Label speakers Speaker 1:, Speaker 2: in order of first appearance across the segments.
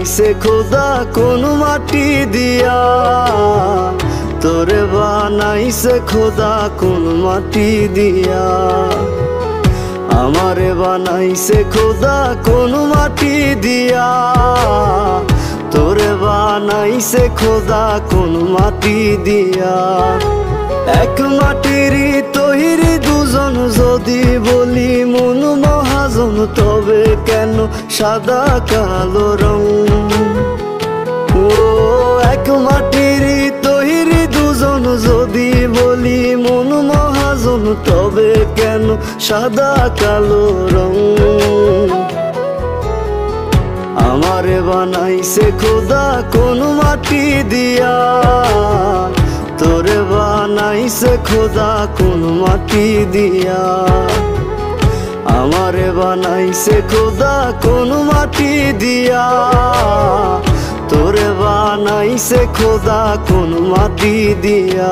Speaker 1: বানাইছে খোদা কোন মাটি দিয়া, তোরে বানাইছে খোদা কোন মাটি দিয়া। আমারে বানাইছে খোদা কোন মাটি দিয়া, তোরে বানাইছে খোদা কোন মাটি দিয়া। এক মাটিরই তৈরি দুজন, যদি বলি মন মহাজন, তবে কেন সাদা কালো রং? ও এক মাটিরই তৈরি দুজন, যদি বলি মন মহাজন, তবে কেন সাদা কালো রং? আমারে বানাইছে খোদা কোন মাটি দিয়া, তোরে বানাইছে খোদা কোন মাটি দিয়া। আমারে বানাইছে খোদা কোন মাটি দিয়া, তোরে বানাইছে খোদা কোন মাটি দিয়া।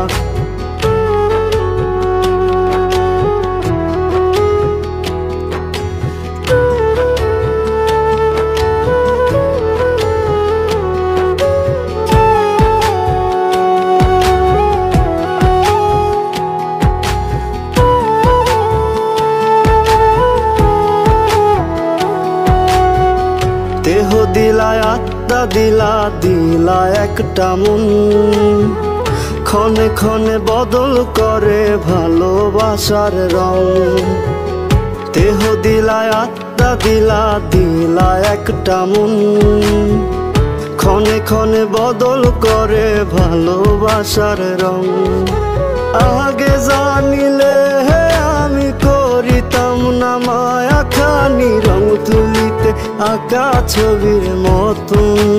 Speaker 1: দেহ দিলায় আত্মা দিলা, দিলা একটা মন, ক্ষণে ক্ষণে বদল করে ভালোবাসার রং। দেহ দিলায় আত্মা দিলা, দিলা একটা মন, ক্ষণে ক্ষণে বদল করে ভালোবাসার রং। আগে জানিলে আমি করিতাম না মায়া খানি, রং তুলিতে আঁকা ছবির মতন।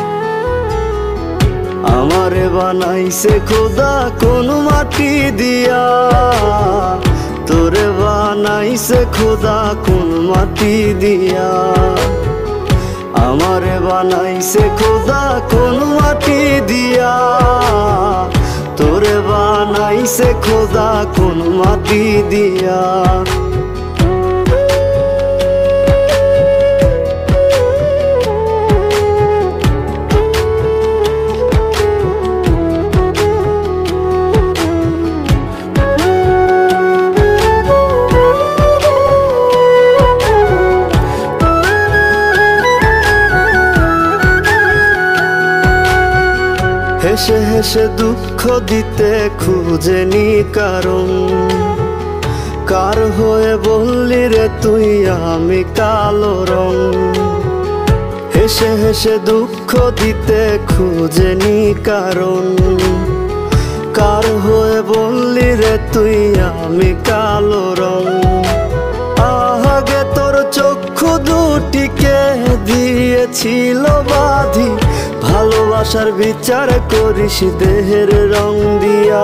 Speaker 1: আমারে বানাইছে খোদা কোন মাটি দিয়া, তোরে বানাইছে খোদা কোন মাটি দিয়া। আমারে বানাইছে খোদা কোন মাটি দিয়া, তোরে বানাইছে খোদা কোন মাটি দিয়া। হেসে হেসে দুঃখ দিতে খুঁজেনি কারণ, কার হয়ে বললি রে তুই আমি কালো রং? হেসে হেসে দুঃখ দিতে খুঁজেনি কারণ, কার হয়ে বললি রে তুই আমি কালো রং? আগে তোর চক্ষু দুটিকে দিয়েছিল বাঁধি, ভালোবাসার বিচার করিস দেহের রং দিয়া।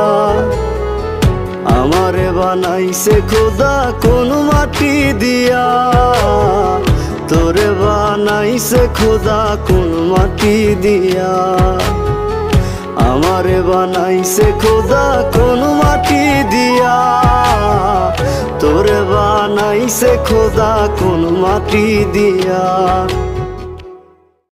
Speaker 1: আমারে বানাইছে খোদা কোন মাটি দিয়া, তোরে বানাইছে খোদা কোন মাটি দিয়া। আমারে বানাইছে খোদা কোন মাটি দিয়া, তোরে বানাইছে খোদা কোন মাটি দিয়া।